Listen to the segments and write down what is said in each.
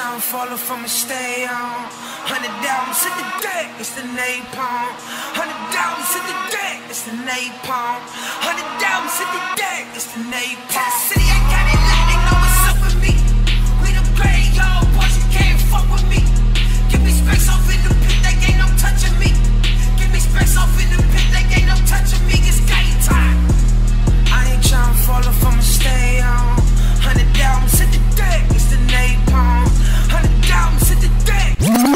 tryna follow from a stay on. 100,000 hit the deck, it's the napalm. 100,000 hit the deck, it's the napalm. 100,000 hit the deck, it's the napalm. City, I got it locked, they know what's up with me. We the great young boys, you can't fuck with me. Give me space off in the pit, they ain't no touching me. Give me space off in the pit, they ain't no touching me. It's game time. I ain't tryna follow from a stay on. 100,000 hit the deck, it's the napalm. 100,000 hit the deck.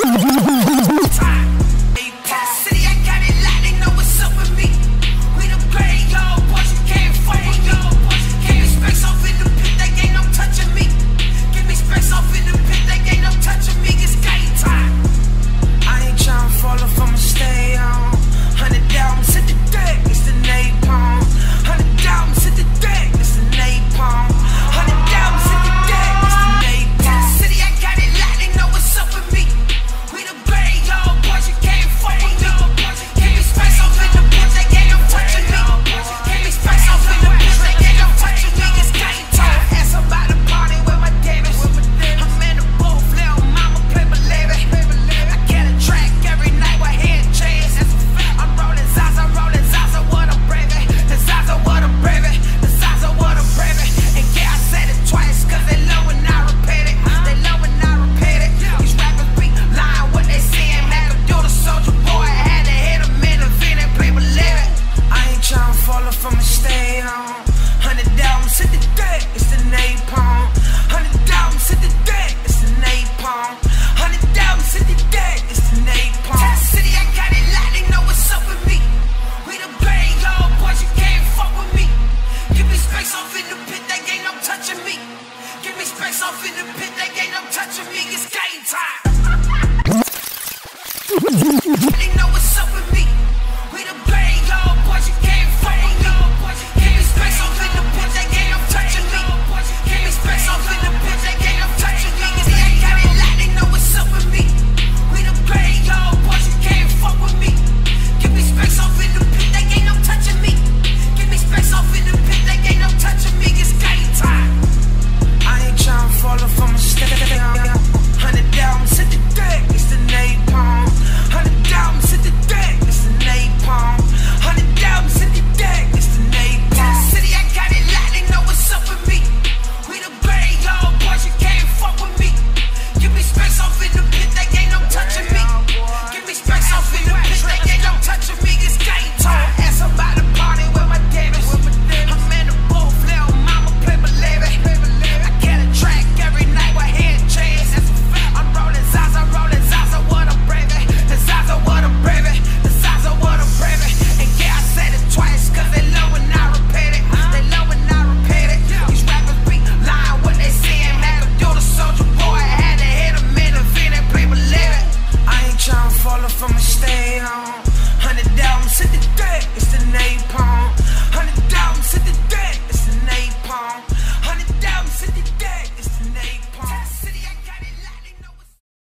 Time. City, I got it locked, they know what's up with me. We the great young boys, you can't fuck with me. Give me space off in the pit, they ain't no touching me. Give me space off in the pit, they ain't no touching me. It's game time. I ain't tryna follow from a stay on. 100,000 hit the deck, it's the napalm. 100,000 hit the deck, it's the napalm. 100,000 hit the deck, it's the napalm. City, I got it locked, they know what's up with me. We the great young boys, you can't fuck with me. Give me space off in the pit, they ain't no touching me. Give me space off in the pit, they ain't no touching me. It's game time. Ask about the party with my Davis. I'm in the booth, little mama play my levy. I get a track every night with head chance. I'm rolling Zaza, what I'm braving. The Zaza, what I'm braving. The Zaza, what I'm braving. And yeah, I said it twice, cause they love when I repeat it. They love when I repeat it. These rappers be lying what they saying. Mac do the soldier boy, I had to hit him in the vent and people live it. I ain't tryna follow from a stay on. 100,000 hit the deck, it's the napalm. 100,000 hit the deck, it's the napalm. 100,000 hit the deck, it's the napalm. City, I got it locked, they know what's up with me. We the great young boys, you can't fuck with me. Give me space off in the pit, they ain't no touching me. Give me space off in the pit, they ain't no touching me. It's game time.